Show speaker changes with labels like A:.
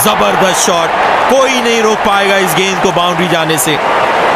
A: जबरदस्त शॉट, कोई नहीं रोक पाएगा इस गेंद को बाउंड्री जाने से।